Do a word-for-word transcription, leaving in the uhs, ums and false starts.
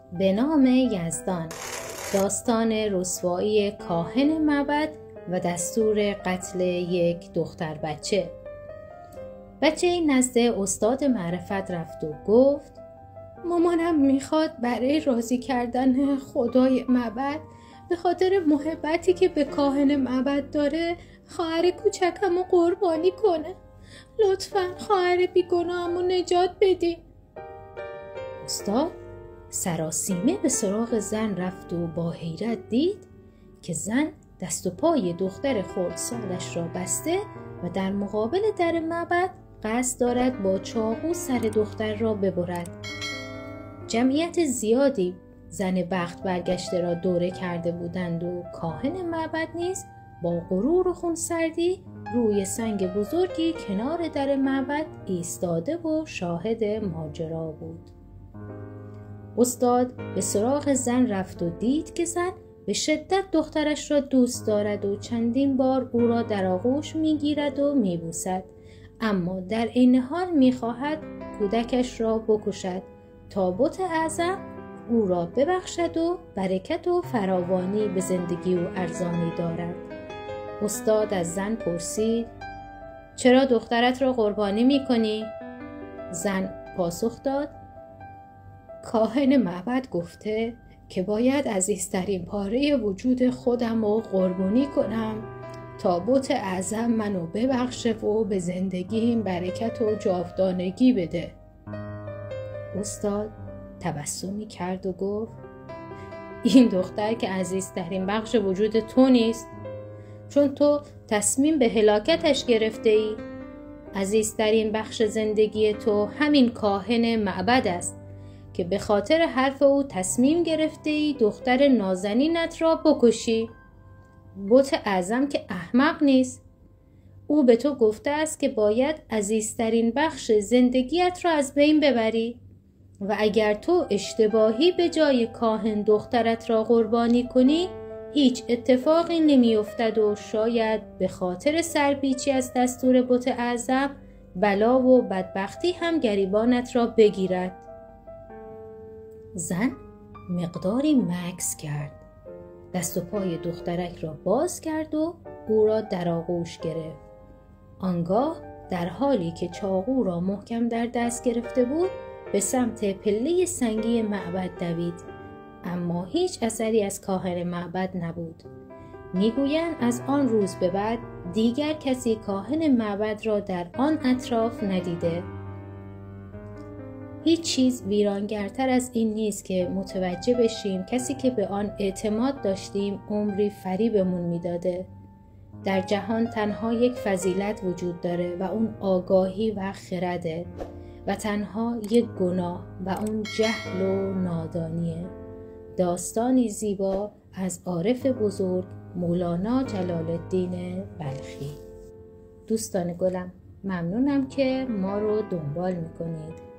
به نام یزدان. داستان رسوایی کاهن معبد و دستور قتل یک دختر بچه. بچه نزد استاد معرفت رفت و گفت مامانم میخواد برای راضی کردن خدای معبد به خاطر محبتی که به کاهن معبد داره خواهر کوچکمو قربانی کنه. لطفاً خواهر بیگناهمو نجات بدی. استاد سراسیمه به سراغ زن رفت و با حیرت دید که زن دست و پای دختر خردسالش را بسته و در مقابل در معبد قصد دارد با چاقو سر دختر را ببرد. جمعیت زیادی زن بخت برگشته را دوره کرده بودند و کاهن معبد نیز با غرور و خونسردی روی سنگ بزرگی کنار در معبد ایستاده و شاهد ماجرا بود. استاد به سراغ زن رفت و دید که زن به شدت دخترش را دوست دارد و چندین بار او را در آغوش میگیرد و میبوسد، اما در عین حال میخواهد کودکش را بکشد تا بت اعظم او را ببخشد و برکت و فراوانی به زندگی او ارزانی دارد. استاد از زن پرسید چرا دخترت را قربانی میکنی؟ زن پاسخ داد کاهن معبد گفته که باید عزیزترین پاره وجود خودم رو قربانی کنم تا بت اعظم منو ببخشه و به زندگیم برکت و جاودانگی بده. استاد تبسمی کرد و گفت این دختر که عزیزترین بخش وجود تو نیست، چون تو تصمیم به هلاکتش گرفته ای. عزیزترین بخش زندگی تو همین کاهن معبد است که به خاطر حرف او تصمیم گرفته ای دختر نازنینت را بکشی. بت اعظم که احمق نیست، او به تو گفته است که باید عزیزترین بخش زندگیت را از بین ببری و اگر تو اشتباهی به جای کاهن دخترت را قربانی کنی هیچ اتفاقی نمی افتد و شاید به خاطر سرپیچی از دستور بت اعظم بلا و بدبختی هم گریبانت را بگیرد. زن مقداری مکث کرد، دست و پای دخترک را باز کرد و او را در آغوش گرفت. آنگاه در حالی که چاقو را محکم در دست گرفته بود به سمت پله سنگی معبد دوید، اما هیچ اثری از کاهن معبد نبود. میگویند از آن روز به بعد دیگر کسی کاهن معبد را در آن اطراف ندیده. هیچ چیز ویرانگرتر از این نیست که متوجه بشیم کسی که به آن اعتماد داشتیم عمری فریبمون میداده. در جهان تنها یک فضیلت وجود داره و اون آگاهی و خرده و تنها یک گناه و اون جهل و نادانیه. داستانی زیبا از عارف بزرگ مولانا جلال الدین بلخی. دوستان گلم، ممنونم که ما رو دنبال میکنید.